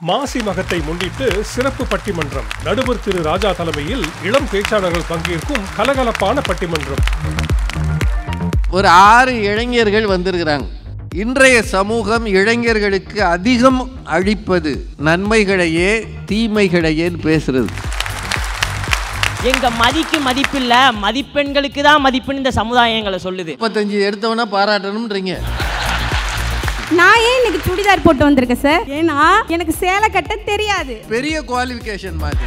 மாசி மகத்தை முன்னிட்டு சிறப்பு பட்டிமன்றம். நடுவர் திரு ராஜா தலைமையில் இளம் பேச்சாளர்கள் பங்கேற்கும் கலகலப்பான பட்டிமன்றம். ஒரு 6 இளைஞர்கள் வந்திருக்கிறாங்க. இன்றைய சமூகம் இளைஞர்களுக்கு அதிகம் அழிப்பது நன்மைகளையே தீமைகளையே பேசுறது. எங்க மதிக்கு மதிப்பில்ல, மதிப்பெண்களுக்கு தான் மதிப்புன்னு இந்த சமுதாயம் எங்களை சொல்லுது. 35 எடுத்தவனா பாராட்டணும்ன்றீங்க. நான் ஏன் இன்னைக்கு சுடிதார் போட்டு வந்திருக்கேன் சார்? ஏன்னா எனக்கு சேலை கட்ட தெரியாது. பெரிய குவாலிஃபிகேஷன் மாதிரி.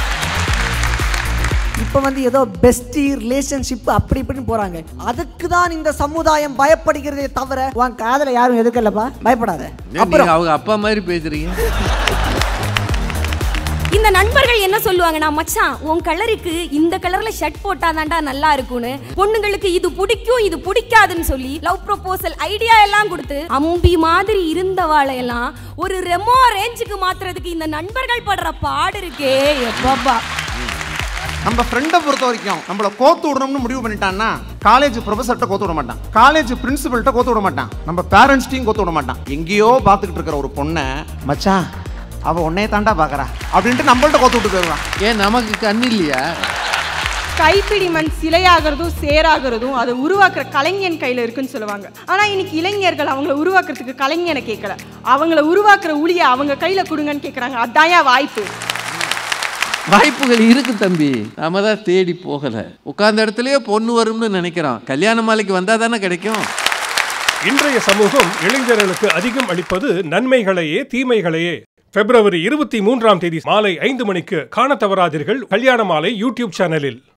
இப்போ ஏதோ பெஸ்டி ரிலேஷன்ஷிப் அப்படி இப்படின்னு போறாங்க. அதுக்கு தான் இந்த சமுதாயம் பயப்படுகிறதே தவிர உன் காதல யாரும் எதுக்கல்லப்பா பயப்படாத. அப்புறம் அவங்க அப்பா மாதிரி பேசுறீங்க. இந்த நண்பர்கள் என்ன சொல்லுவாங்கன்னா, மச்சான் உன் கலருக்கு இந்த கலர்ல ஷர்ட் போட்டாதான்டா நல்லா இருக்கும்னு, பொண்ணுங்களுக்கு இது பிடிக்கும் இது பிடிக்காதுன்னு சொல்லி லவ் ப்ரொபோசல் ஐடியா எல்லாம் கொடுத்து அம்பி மாதிரி இருந்தவாளையெல்லாம் ஒரு ரெமோ ரேஞ்சுக்கு மாத்துறதுக்கு இந்த நண்பர்கள் படுற பாடு இருக்கே எப்பப்பா. நம்ம ஃப்ரெண்டை பொறுத்த வரைக்கும் நம்மள கோத்து விடணும்னு முடிவு பண்ணிட்டான்னா காலேஜ் ப்ரொஃபஸர்கிட்ட கோத்து விட மாட்டான், காலேஜ் பிரின்சிபல்கிட்ட கோத்து விட மாட்டான், நம்ம பேரண்ட்ஸ்டையும் கோத்து விட மாட்டான். எங்கேயோ பார்த்துக்கிட்டு இருக்கிற ஒரு பொண்ணை மச்சான் அவ உன்னைய தாண்டா பார்க்கறா அப்படின்ட்டு நம்மள்ட்ட கோத்து விட்டு போயிடுவான். ஏன் நமக்கு கண்ணு இல்லையா? கைப்பிடி மண் சிலையாகிறதும் சேராகிறதும் அதை உருவாக்குற கலைஞன் கையில் இருக்குன்னு சொல்லுவாங்க. ஆனால் இன்னைக்கு இளைஞர்கள் அவங்கள உருவாக்குறதுக்கு கலைஞனை கேட்கல, அவங்கள உருவாக்குற ஊழியை அவங்க கையில் கொடுங்கன்னு கேட்குறாங்க. அதான் வாய்ப்பு. வாய்ப்புகள் இருக்கு தம்பி, நாம தான் தேடி போகல. உட்கார்ந்த இடத்துலயே பொண்ணு வரும்னு நினைக்கிறோம். கல்யாணமாலைக்கு வந்தா தானே கிடைக்கும். இன்றைய சமூகம் இளைஞர்களுக்கு அதிகம் அளிப்பது நன்மைகளையே தீமைகளையே. பிப்ரவரி 23ஆம் தேதி மாலை 5 மணிக்கு காண தவறாதீர்கள் கல்யாணமாலை யூடியூப் சேனலில்.